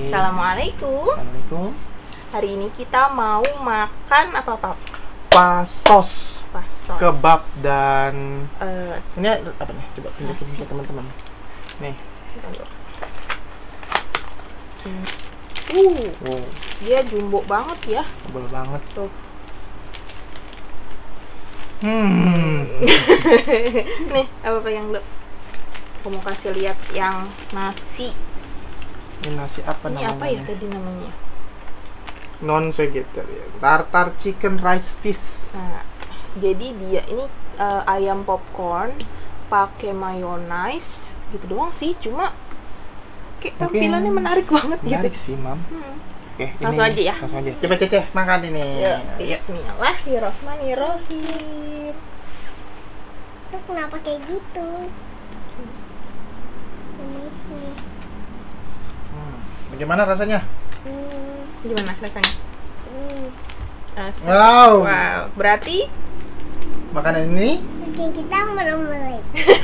Assalamualaikum. Assalamualaikum. Hari ini kita mau makan apa, Pak? Pasos. Pasos. Kebab dan ini apa nih? Coba tunjukin nasi. ke teman-teman. Nih. Wow, Dia jumbo banget ya. tebal banget. Tuh. Nih, apa yang lu? Aku mau kasih lihat yang nasi. Ini nasi apa Ini namanya? apa ya tadi namanya? Non vegetarian. Tartar chicken rice fish. Nah, jadi dia ini ayam popcorn pakai mayonnaise gitu doang sih, cuma kayak Mungkin tampilannya menarik banget Menarik gitu. sih, Mam. Oke, Langsung ini aja ya? Langsung aja. Coba Cece makan ini. Ya, Yuk. Bismillahirrahmanirrahim. Itu kenapa kayak gitu? Manisnya. Bagaimana rasanya? Gimana rasanya? Asik. Wow. Wow, berarti Makanan ini Bikin kita merem-merem.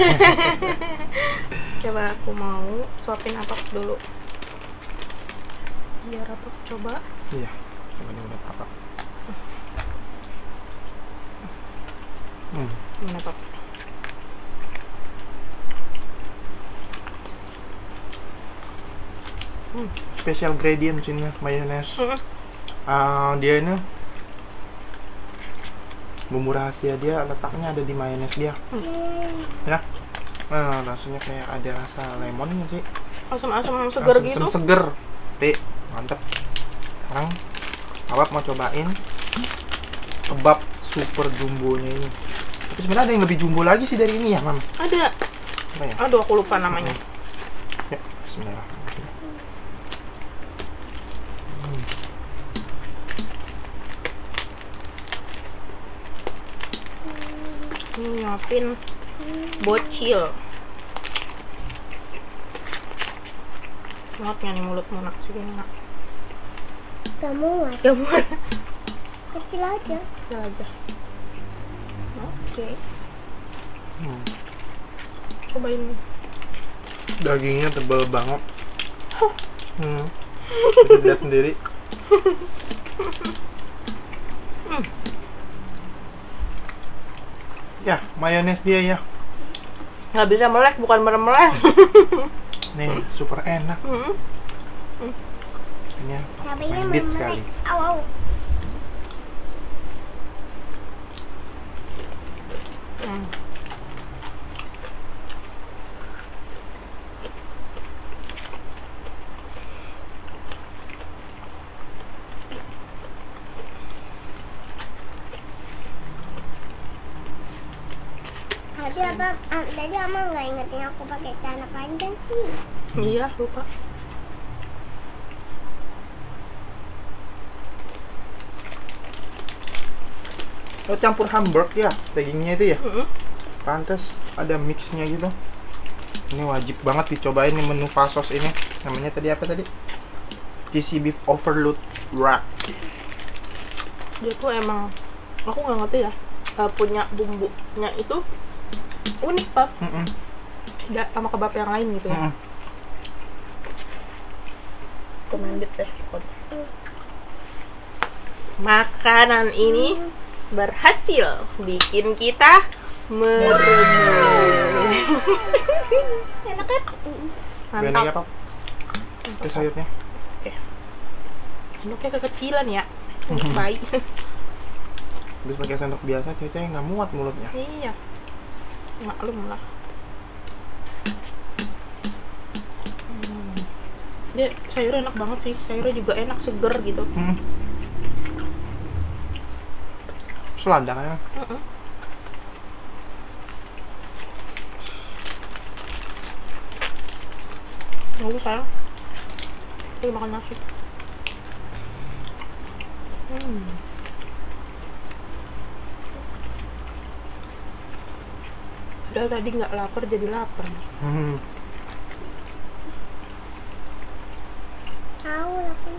coba aku mau suapin apa dulu. Biar apa coba. iya. Coba ini udah apa? Gimana, Pak? Special ingredients ini mayonnaise. Dia ini bumbu rahasia dia letaknya ada di mayonnaise dia. Ya. Rasanya kayak ada rasa lemonnya sih. Asam-asam segar gitu. Asam seger. Mantep. Sekarang Abab mau cobain kebab super jumbonya ini. Tapi sebenarnya ada yang lebih jumbo lagi sih dari ini ya, Mam. Ada. Apa ya? Aduh, aku lupa namanya. Ya, bismillahirrahmanirrahim. Ini nyuapin bocil. Muatnya nih mulutmu nak segini nak. Gak muat. Gak muat. Kecil aja. Kecil aja. Oke. Cobain. Dagingnya tebal banget. Bisa lihat sendiri. Ya, mayones dia ya. Nggak bisa melek, bukan merem-melek. Nih, super enak. Ini Cabainya mandit merem-merem. sekali. Au. Tadi Ama nggak ingetin aku pakai celana panjang sih. Iya, lupa. Oh, campur hamburg ya, dagingnya itu ya. Pantes ada mixnya gitu. Ini wajib banget dicobain nih menu pasos ini. Namanya tadi apa tadi? Cheesy beef overload wrap. Dia tuh emang, aku nggak ngerti ya, punya bumbunya itu unik, Pak. Beda sama kebab yang lain gitu ya. Recommended deh pokoknya. Makanan ini berhasil bikin kita merem. Enak kan? Ini Mantap. apa? Itu sayurnya. Oke. Sendoknya kekecilan ya. Untuk bayi. Habis pakai sendok biasa, Cece nggak muat mulutnya. Iya. Maklum lah. Dia sayurnya enak banget sih. Sayurnya juga enak, seger gitu. Selada kan? Lalu sayang, saya makan nasi. Udah tadi nggak lapar jadi lapar. Tahu lapar.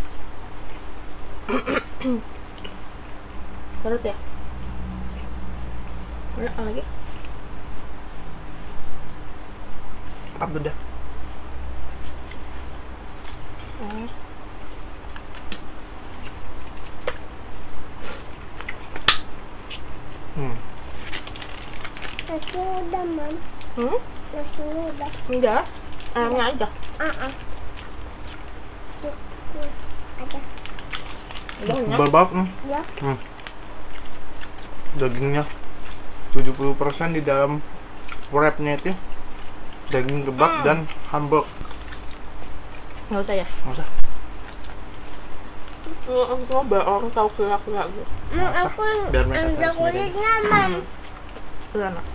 Perut ya? Ada lagi? Apa tuh dah? Hmm. Nasinya udah, Mam. Hmm? Nasinya udah. Enggak, ayamnya aja. Tuh, ada. Udah banyak. Tebal banget. Ya. Dagingnya 70% di dalam wrapnya itu. Daging kebab dan hamburg. Nggak usah ya? Nggak usah. Aku coba orang tahu kira-kira gitu. Aku Biar mereka ambil tahu sendiri. kulitnya, Mam. Udah enak.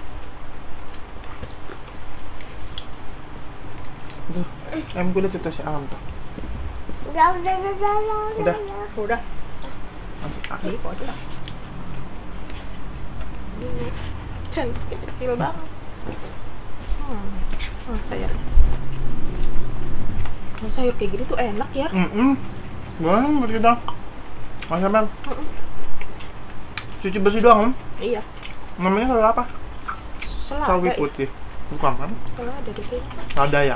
Tuh, ayam kulit itu si Alam tuh. Udah. Udah. Udah. Masuk Ini akhir. kok aja. Ini kecil banget. Sayur. Sayur kayak gini tuh enak ya. Gimana kita? Mas Amel. Cuci bersih doang, Om. Iya. Namanya sayur apa? Selada. Sawi putih. Bukan kan? Selada deh kayaknya. Ada ya.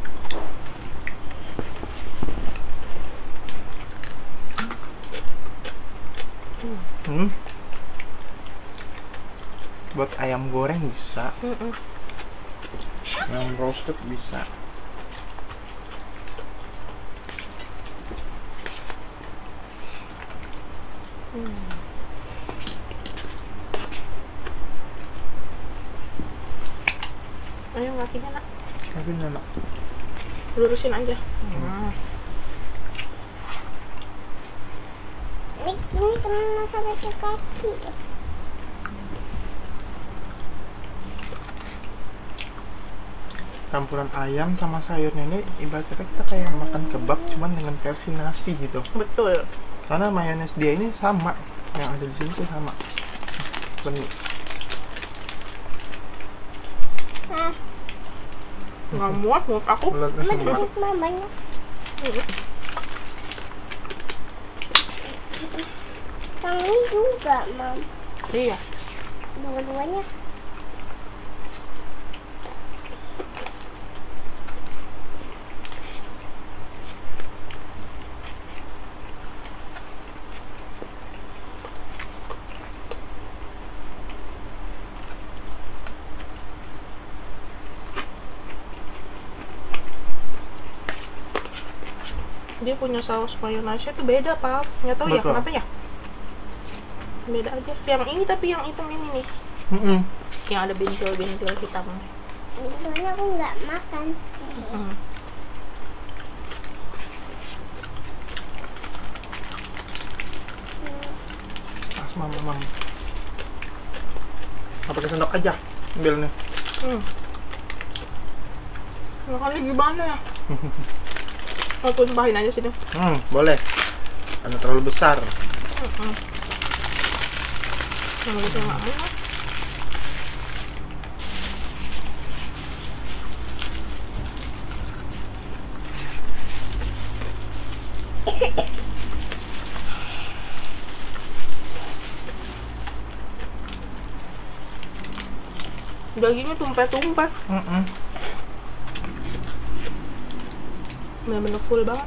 Buat ayam goreng bisa, ayam roasted bisa. Ayo kakinya nak, Tapi enak. lurusin aja. Ini kemana sampai ke kaki? Campuran ayam sama sayurnya ini ibarat kata kita kayak makan kebab cuman dengan versi nasi gitu. Betul. Karena mayones dia ini sama, yang ada di sini tuh sama. Benih. Nggak muat menurut aku. Menurut mamanya. Kami juga, Mam. Iya. Dua-duanya. Dia punya saus mayonesnya tuh beda, Pak. Nggak tahu ya Betul. kenapa ya. Beda aja. Yang ini tapi yang hitam ini nih. Yang ada bintil-bintil hitam. Soalnya aku nggak makan. Pas mamam. Apa pakai sendok aja? Ambil nih. Makannya gimana ya? Aku tumpahin aja sini. Boleh. Karena terlalu besar. Yang gitu nggak enak. Dagingnya tumpah-tumpah. Bener-bener full banget.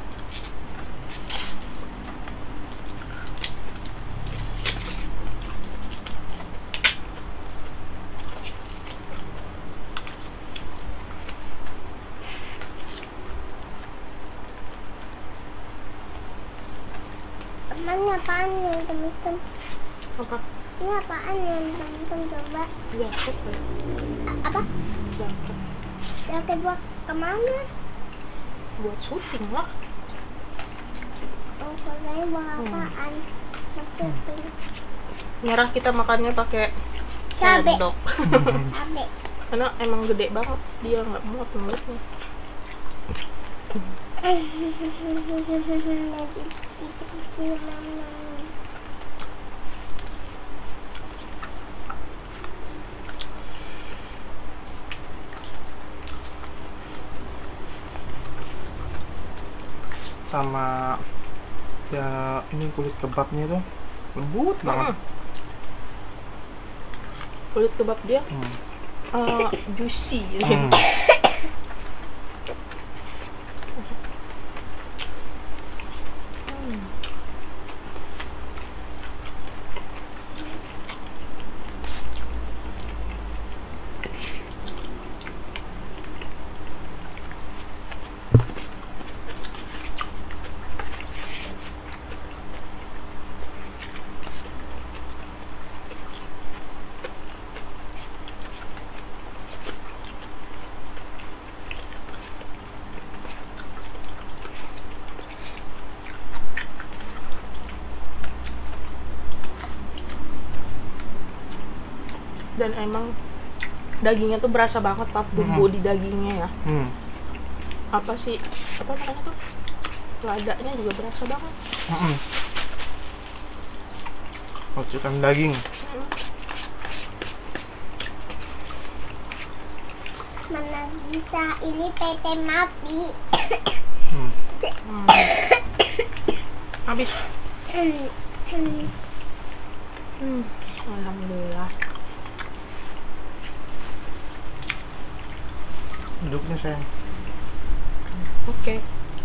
Emangnya apaan nih, teman-teman? Apa? Ini apaan ya, teman-teman? Coba. Jaket ya. Apa? Jaket. Jaket buat kemana? Buat syuting lah. Oh, katanya buat apaan? Masukin. Merah kita makannya pakai Cabe. sendok. Cabe. Karena emang gede banget, dia nggak muat mulutnya. Sama ya ini kulit kebabnya tuh lembut banget. Kulit kebab dia juicy. dan emang dagingnya tuh berasa banget Pap, bumbu di dagingnya ya. Apa sih, apa namanya tuh, ladanya juga berasa banget. Racikan daging. Mana bisa ini PT Mapi. Habis. Alhamdulillah. Duduknya sayang. Oke.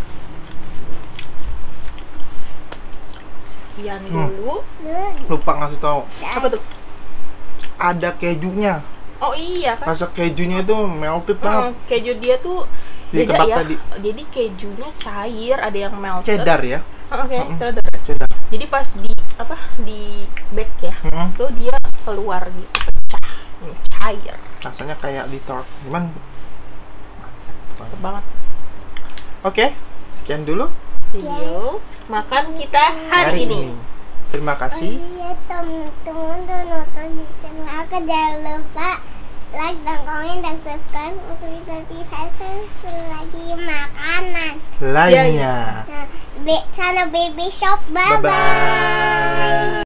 Sekian dulu. Lupa ngasih tahu. Apa tuh? Ada kejunya. Oh iya kan? Rasa kejunya itu melted banget. Keju dia tuh Di beda kebab ya. tadi. Jadi kejunya cair, ada yang melted. Cheddar ya? Oke, cheddar. Cheddar. Jadi pas di bake ya, tuh dia keluar gitu, pecah, cair. Rasanya kayak di tart. Gimana? Mantap banget. Oke, sekian dulu Video makan kita hari ini. Terima kasih. Iya, teman-teman udah nonton di channel aku. Jangan lupa like dan komen dan subscribe untuk nanti saya suruh lagi makanan. Lainnya. Nah, channel Baby Shop. Bye Bye-bye. bye.